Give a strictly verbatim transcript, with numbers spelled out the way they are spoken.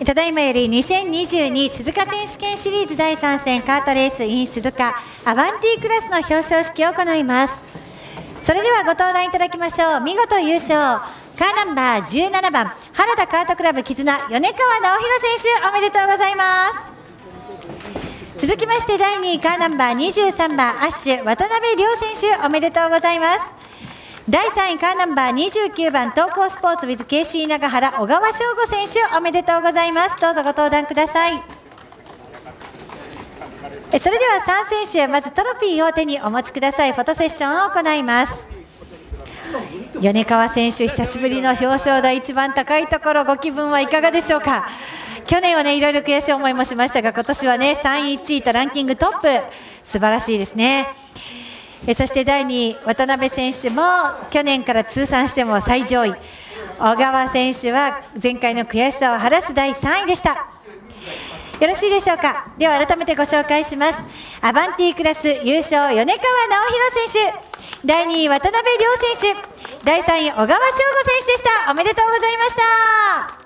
ただいまよりにせんにじゅうに鈴鹿選手権シリーズだいさん戦カートレース in 鈴鹿アバンティクラスの表彰式を行います。それではご登壇いただきましょう。見事優勝カーナンバーじゅうななばん原田カートクラブ絆米川直弘選手、おめでとうございます。続きましてだいにいカーナンバーにじゅうさんばんアッシュ渡辺亮選手、おめでとうございます。だいさんいカーナンバーにじゅうきゅうばん東高スポーツ with ケーシー 長原小川翔吾選手、おめでとうございます。どうぞご登壇ください。それではさん選手、まずトロフィーを手にお持ちください。フォトセッションを行います。米川選手、久しぶりの表彰台一番高いところ、ご気分はいかがでしょうか。去年はねいろいろ悔しい思いもしましたが、今年はねさんいいちいとランキングトップ、素晴らしいですね。えそしてだいにい渡辺選手も去年から通算しても最上位、小川選手は前回の悔しさを晴らすだいさんいでした。よろしいでしょうか。では改めてご紹介します。アバンティクラス優勝米川直弘選手、だいにい渡辺亮選手、だいさんい小川翔吾選手でした。おめでとうございました。